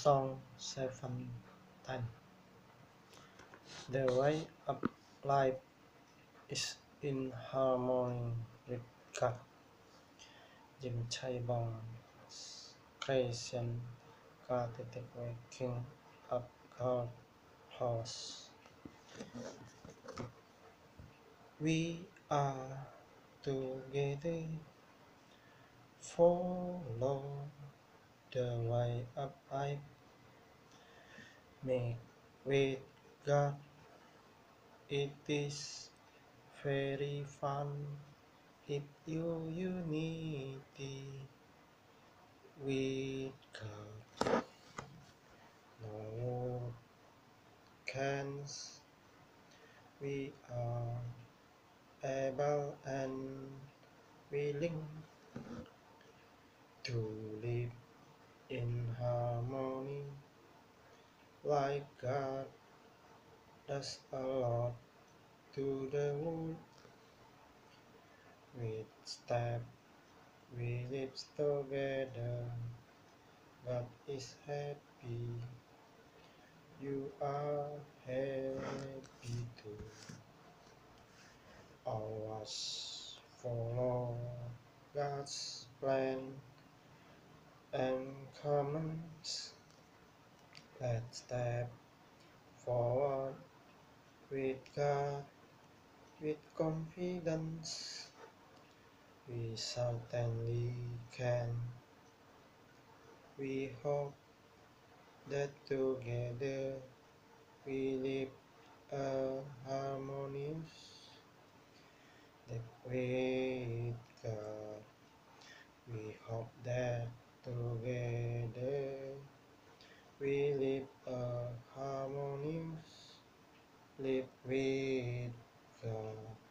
Song 7:10. The way of life is in harmony with God. Jim Chaibong's creation, God is the great King of God house. We are together, follow the way of life, make with God. It is very fun if you unity with God. No cans, we are able and willing to live in harmony like God does a lot to the world. With step we live together. God is happy. You are happy too. Always follow God's plan and commands. Let's step forward with God with confidence. We certainly can. We hope that together we live a harmonious life with God. We hope that together we live a harmonious live with God.